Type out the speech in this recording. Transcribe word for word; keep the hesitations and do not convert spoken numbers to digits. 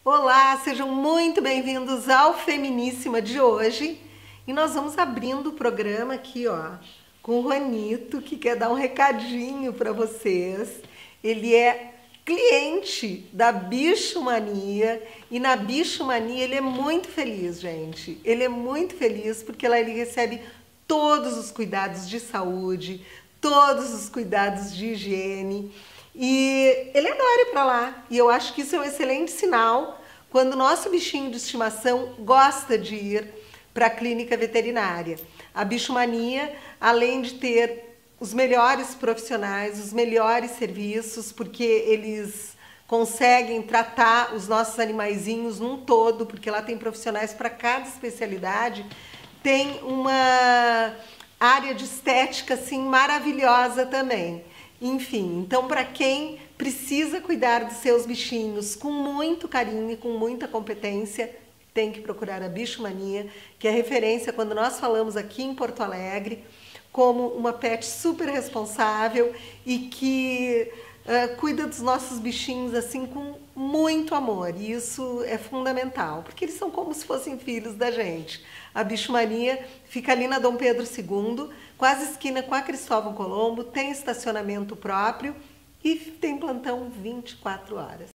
Olá, sejam muito bem-vindos ao Feminíssima de hoje. E nós vamos abrindo o programa aqui, ó, com o Juanito, que quer dar um recadinho para vocês. Ele é cliente da Bichomania e na Bichomania ele é muito feliz, gente. Ele é muito feliz porque lá ele recebe todos os cuidados de saúde, todos os cuidados de higiene. E ele adora ir para lá. E eu acho que isso é um excelente sinal quando o nosso bichinho de estimação gosta de ir para a clínica veterinária. A Bichomania, além de ter os melhores profissionais, os melhores serviços, porque eles conseguem tratar os nossos animaizinhos num todo, porque lá tem profissionais para cada especialidade, tem uma área de estética assim maravilhosa também. Enfim, então para quem precisa cuidar dos seus bichinhos com muito carinho e com muita competência, tem que procurar a Bichomania, que é referência quando nós falamos aqui em Porto Alegre, como uma pet super responsável e que uh, cuida dos nossos bichinhos assim com muito amor. E isso é fundamental, porque eles são como se fossem filhos da gente. A Bichomania fica ali na Dom Pedro segundo, quase esquina com a Cristóvão Colombo, tem estacionamento próprio e tem plantão vinte e quatro horas.